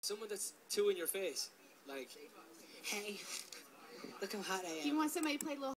Someone that's too in your face. Like, hey, look how hot I am. Do you want somebody to play a little